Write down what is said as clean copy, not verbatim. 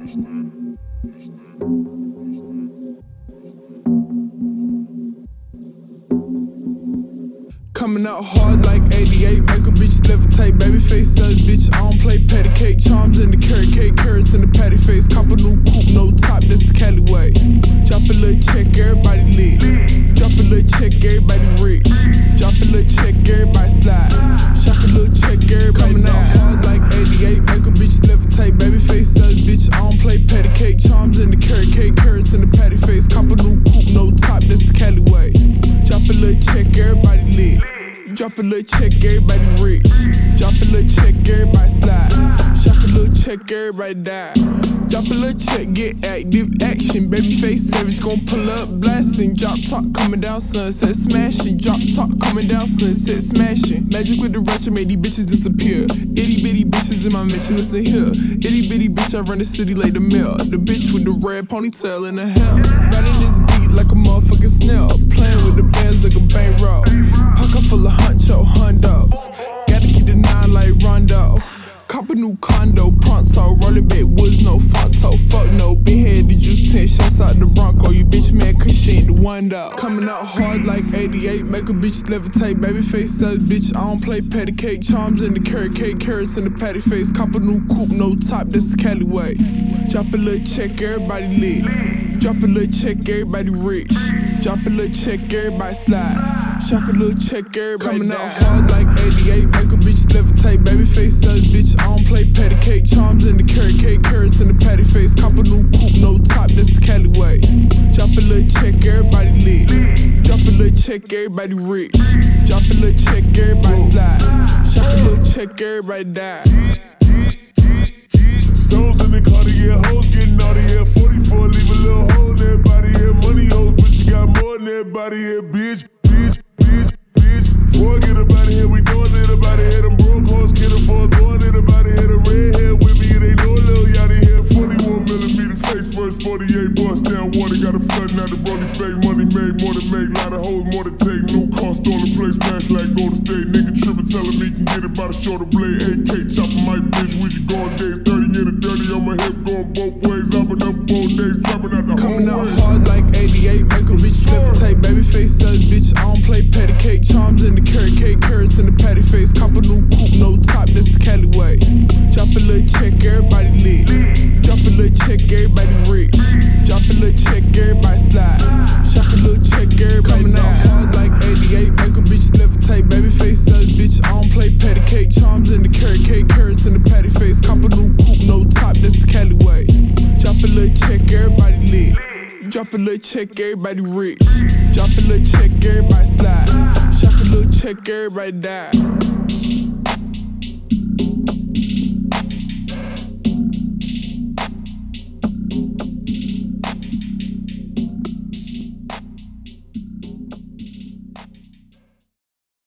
Coming out hard like 88, make a bitch levitate. Babyface Savage, bitch, I don't play patty cake. Charms in the carrot cake, carrots in the patty face. Cop a new coupe, no top, this is Cali way. Drop a little check, everybody lit. Drop a little check, everybody rich. Drop a little check, everybody slide. Shop a little check, everybody coming out hard like 88, make a bitch levitate. Babyface Savage, bitch, I don't play patty cake. Charms in the carrot cake, carrots in the patty face. Cop a new coupe, no top, this is Cali way. Drop a little check, everybody lit. Drop a little check, everybody rich. Drop a little check, everybody slide. Shop a little check, everybody die. Drop a little check, get active, action. Babyface Savage gon' pull up, blasting. Drop top coming down, sunset smashing. Drop top coming down, sunset smashing. Magic with the ratchet made these bitches disappear. Itty bitty bitches in my mansion, listen here. Itty bitty bitch, I run the city like the mill. The bitch with the red ponytail in the hair. Riding this beat like a motherfucking snail. Playing with the bands like a bankroll. Pocket full of huncho hundos. Gotta keep the 9 like Rondo. Cop a new condo, pronto. Rolling back woods, no fonto. Fuck no, big head, did just 10 shots out the Bronco. You bitch man, cause she ain't the one though. Coming out hard like 88, make a bitch levitate. Babyface Savage, bitch, I don't play patty cake. Charms in the carrot cake, carrots in the patty face. Cop a new coupe, no top, this is Cali way. Drop a little check, everybody lit. Drop a little check, everybody rich. Drop a little check, everybody slide. Shop a little check, everybody coming out hard like 88, make a bitch levitate. Babyface Savage, bitch, I don't play patty cake. Charms in the carrot cake, carrots in the patty face. Cop a new coupe, no top, this is Cali way. Drop a little check, everybody lit. Drop a little check, everybody rich. Drop a little check, everybody slide. Shop a little check, everybody die. Souls in the Cartier, hoes getting out of here. 44, leave a little hole in everybody here. Money hoes, but you got more than everybody here, bitch. Forget about it here, we doing it about it here. Them broke hoes get it for going it about it here. The red hair with me, it ain't no little yachty here. 41mm face first, 48 bust down water. Got a flooding out the rolling fake. Money made, more than make. Lot of hoes, more to take. New car, stolen place, smash like Golden State. Nigga trippin', telling me can get it by the shoulder blade. AK chopping my bitch, with you going days. 30 in the dirty on my hip, going both ways. I've been up 4 days, dropping out the whole way. Coming out hard like 88, make a bitch levitate. Babyface Savage, bitch, I don't play patty cake. Charms in the carrot cake, carrots in the patty face. Cop a new coupe, no top, this is Cali way. Drop a little check, everybody lit. Drop a little check, everybody rich. Drop a little check, everybody slide. Shop a little check, everybody coming out hard like 88, make a bitch levitate. Babyface Savage, bitch, I don't play patty cake. Charms in the carrot cake, carrots in the patty face. Cop a new coupe, no top, this is Cali way. Drop a little check, everybody lit. Drop a little check, everybody rich. Drop a little check, everybody slide. Shop a little check, everybody die.